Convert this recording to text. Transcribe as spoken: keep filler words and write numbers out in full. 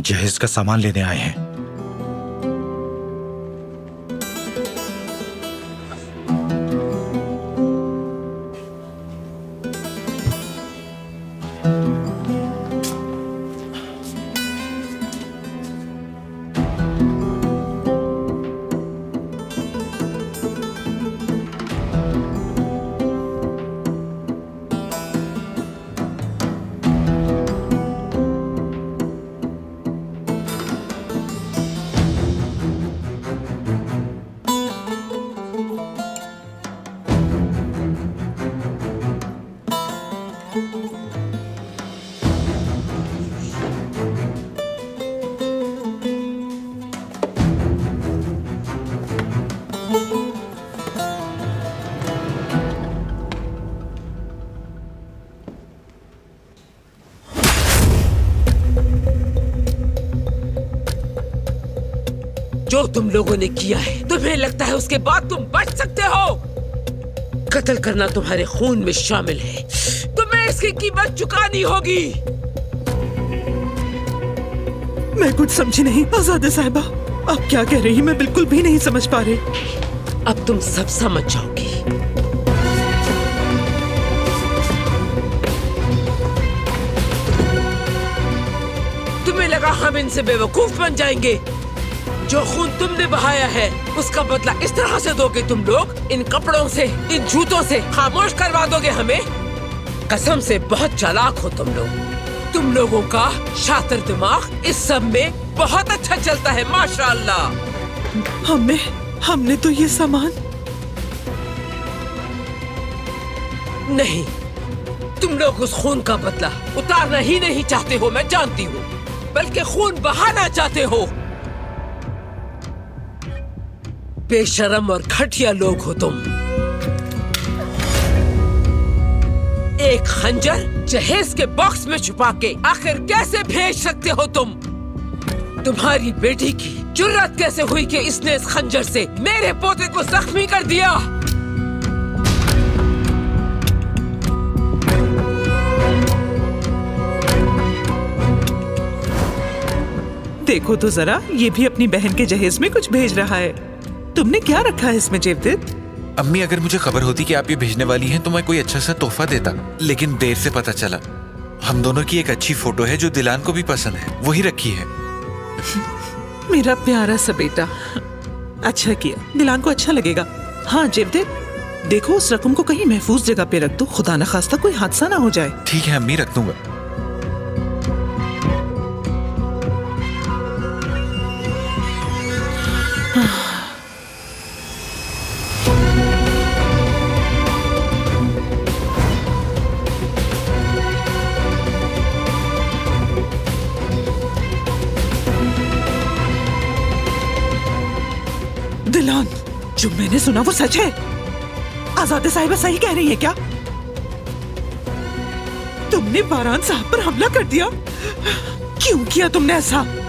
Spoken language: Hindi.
जहेज का सामान लेने आए हैं। जो तुम लोगों ने किया है, तुम्हें लगता है उसके बाद तुम बच सकते हो? कत्ल करना तुम्हारे खून में शामिल है। तुम्हें इसकी कीमत चुकानी होगी। मैं कुछ समझी नहीं आजाद साहिबा, आप क्या कह रही हैं? मैं बिल्कुल भी नहीं समझ पा रही। अब तुम सब समझ जाओगी। तुम्हें लगा हम इनसे बेवकूफ बन जाएंगे? जो खून तुमने बहाया है उसका बदला इस तरह से दोगे तुम लोग? इन कपड़ों से, इन जूतों से खामोश करवा दोगे हमें? कसम से बहुत चालाक हो तुम लोग। तुम लोगों का शातिर दिमाग इस सब में बहुत अच्छा चलता है, माशाअल्लाह। हमने हमने तो ये सामान नहीं, तुम लोग उस खून का बदला उतारना ही नहीं चाहते हो, मैं जानती हूँ, बल्कि खून बहाना चाहते हो। बेशरम और घटिया लोग हो तुम। एक खंजर जहेज के बॉक्स में छुपा के आखिर कैसे भेज सकते हो तुम? तुम्हारी बेटी की जुर्रत कैसे हुई कि इसने इस खंजर से मेरे पोते को जख्मी कर दिया? देखो तो जरा, ये भी अपनी बहन के जहेज में कुछ भेज रहा है। तुमने क्या रखा है इसमें जेवदेद? अम्मी, अगर मुझे खबर होती कि आप ये भेजने वाली हैं तो मैं कोई अच्छा सा तोहफा देता, लेकिन देर से पता चला। हम दोनों की एक अच्छी फोटो है जो दिलान को भी पसंद है, वही रखी है। मेरा प्यारा सा बेटा, अच्छा किया, दिलान को अच्छा लगेगा। हाँ जेवदेद, देखो उस रकम को कहीं महफूज जगह पे रख दो, खुदा न खास्ता कोई हादसा ना हो जाए। ठीक है अम्मी, रख दूंगा। दिलान, जो मैंने सुना वो सच है? आजाद साहिबा सही कह रही है क्या? तुमने बारान साहब पर हमला कर दिया? क्यों किया तुमने ऐसा?